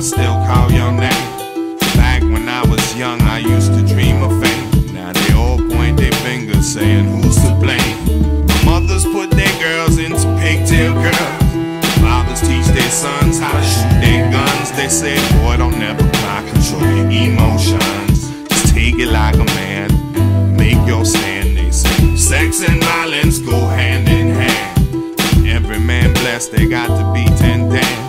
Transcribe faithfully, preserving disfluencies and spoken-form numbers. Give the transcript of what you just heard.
still call your name. Back when I was young, I used to dream of fame. Now they all point their fingers saying who's to blame. Mothers put their girls into pigtail girls. Fathers teach their sons how to shoot their guns. They say, boy, don't never cry, control your emotions. Just take it like a man, make your stand. They say sex and violence go hand in hand. Every man blessed, they got to be ten damn.